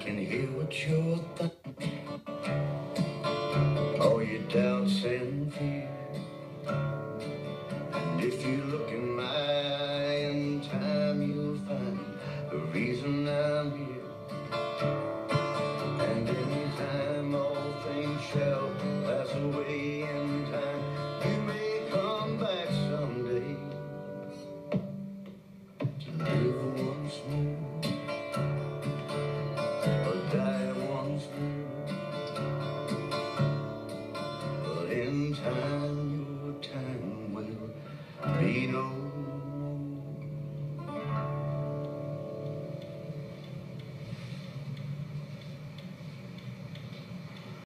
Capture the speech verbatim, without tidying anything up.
can hear what you're thinking, all your doubts and fears. And if you look in my eye in time, you'll find the reason I'm here. And in time, all things shall pass away. In time, you may come back someday to live once more or die once more. But in time,